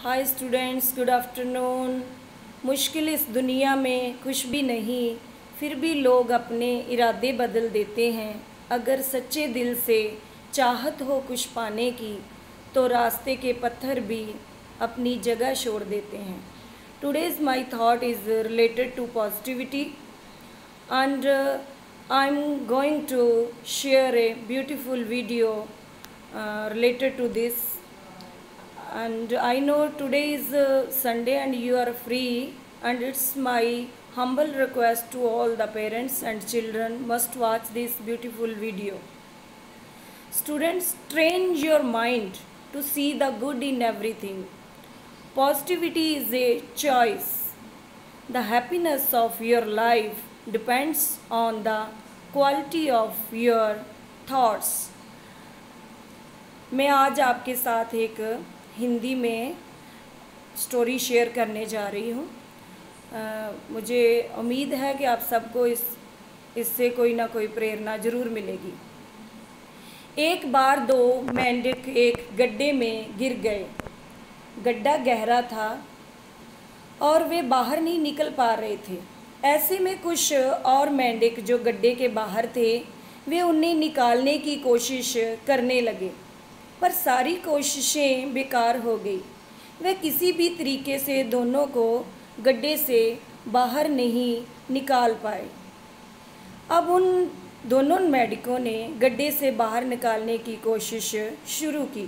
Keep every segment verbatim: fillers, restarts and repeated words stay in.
Hi students, good afternoon. मुश्किल इस दुनिया में कुछ भी नहीं, फिर भी लोग अपने इरादे बदल देते हैं। अगर सच्चे दिल से चाहत हो कुछ पाने की, तो रास्ते के पत्थर भी अपनी जगह छोड़ देते हैं। Today's my thought is related to positivity and uh, I'm going to share a beautiful video uh, related to this. And I know today is uh, Sunday and you are free, and it's my humble request to all the parents and children must watch this beautiful video. Students, train your mind to see the good in everything. Positivity is a choice. The happiness of your life depends on the quality of your thoughts. मैं आज आपके साथ एक हिंदी में story share करने जा रही हूँ। मुझे उम्मीद है कि आप सबको इस इससे कोई ना कोई प्रेरणा ज़रूर मिलेगी। एक बार दो मेंढक एक गड्ढे में गिर गए। गड्ढा गहरा था और वे बाहर नहीं निकल पा रहे थे। ऐसे में कुछ और मेंढक जो गड्ढे के बाहर थे, वे उन्हें निकालने की कोशिश करने लगे, पर सारी कोशिशें बेकार हो गई। वे किसी भी तरीके से दोनों को गड्ढे से बाहर नहीं निकाल पाए। अब उन दोनों मेंढकों ने गड्ढे से बाहर निकालने की कोशिश शुरू की।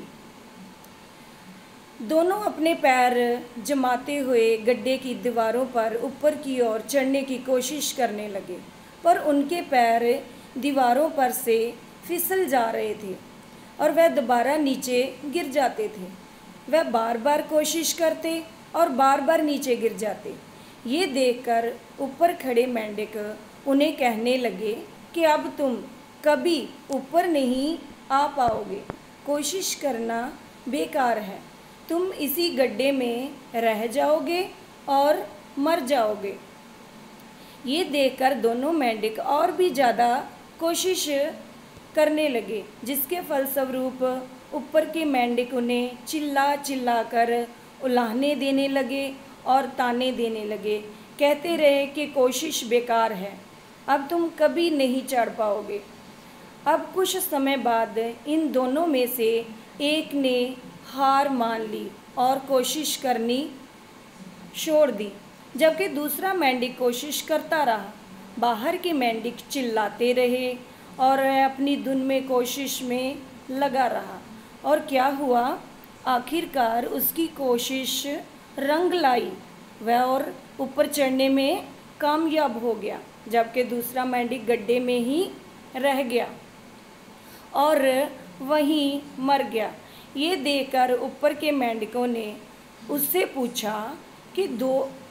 दोनों अपने पैर जमाते हुए गड्ढे की दीवारों पर ऊपर की ओर चढ़ने की कोशिश करने लगे, पर उनके पैर दीवारों पर से फिसल जा रहे थे और वह दोबारा नीचे गिर जाते थे। वह बार बार कोशिश करते और बार बार नीचे गिर जाते। ये देखकर ऊपर खड़े मेंढक उन्हें कहने लगे कि अब तुम कभी ऊपर नहीं आ पाओगे, कोशिश करना बेकार है, तुम इसी गड्ढे में रह जाओगे और मर जाओगे। ये देखकर दोनों मेंढक और भी ज़्यादा कोशिश करने लगे, जिसके फलस्वरूप ऊपर के मेंढक उन्हें चिल्ला चिल्ला कर उलाहने देने लगे और ताने देने लगे। कहते रहे कि कोशिश बेकार है, अब तुम कभी नहीं चढ़ पाओगे। अब कुछ समय बाद इन दोनों में से एक ने हार मान ली और कोशिश करनी छोड़ दी, जबकि दूसरा मेंढक कोशिश करता रहा। बाहर के मेंढक चिल्लाते रहे और अपनी धुन में कोशिश में लगा रहा। और क्या हुआ, आखिरकार उसकी कोशिश रंग लाई, वह और ऊपर चढ़ने में कामयाब हो गया, जबकि दूसरा मेंढक गड्ढे में ही रह गया और वहीं मर गया। ये देखकर ऊपर के मेंढकों ने उससे पूछा कि दो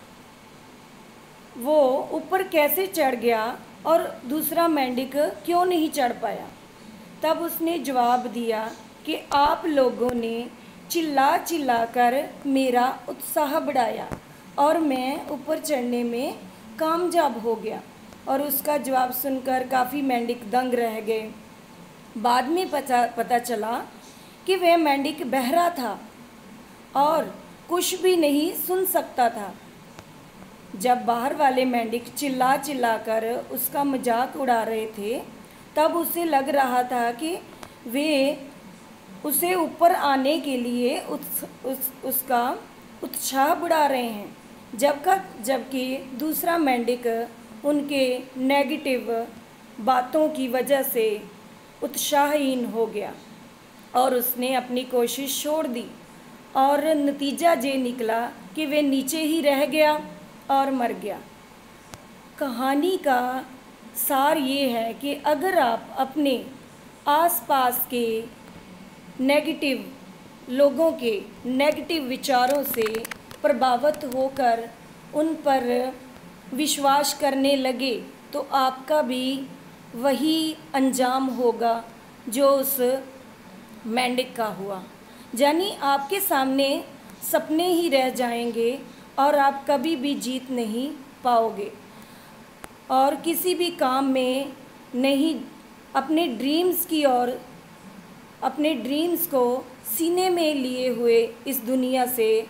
वो ऊपर कैसे चढ़ गया और दूसरा मेंढक क्यों नहीं चढ़ पाया। तब उसने जवाब दिया कि आप लोगों ने चिल्ला चिल्ला कर मेरा उत्साह बढ़ाया और मैं ऊपर चढ़ने में कामयाब हो गया। और उसका जवाब सुनकर काफ़ी मेंढक दंग रह गए। बाद में पता पता चला कि वह मेंढक बहरा था और कुछ भी नहीं सुन सकता था। जब बाहर वाले मेंढक चिल्ला चिल्ला कर उसका मजाक उड़ा रहे थे, तब उसे लग रहा था कि वे उसे ऊपर आने के लिए उस, उस, उसका उत्साह बढ़ा रहे हैं, जबका जबकि दूसरा मेंढक उनके नेगेटिव बातों की वजह से उत्साहहीन हो गया और उसने अपनी कोशिश छोड़ दी। और नतीजा ये निकला कि वे नीचे ही रह गया और मर गया। कहानी का सार ये है कि अगर आप अपने आसपास के नेगेटिव लोगों के नेगेटिव विचारों से प्रभावित होकर उन पर विश्वास करने लगे, तो आपका भी वही अंजाम होगा जो उस मेंढक का हुआ। यानी आपके सामने सपने ही रह जाएंगे और आप कभी भी जीत नहीं पाओगे और किसी भी काम में नहीं अपने ड्रीम्स की ओर अपने ड्रीम्स को सीने में लिए हुए इस दुनिया से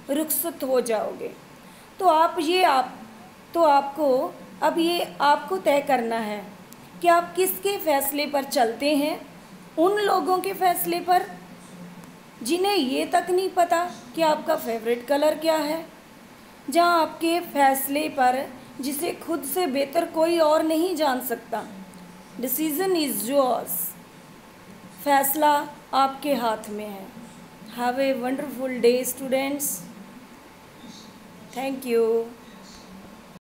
रुखसत हो जाओगे। तो आप ये आप तो आपको अब ये आपको तय करना है कि आप किसके फैसले पर चलते हैं। उन लोगों के फैसले पर जिन्हें ये तक नहीं पता कि आपका फेवरेट कलर क्या है, जहाँ आपके फैसले पर जिसे खुद से बेहतर कोई और नहीं जान सकता। डिसीजन इज़ योर्स, फैसला आपके हाथ में है। Have a wonderful day students, thank you.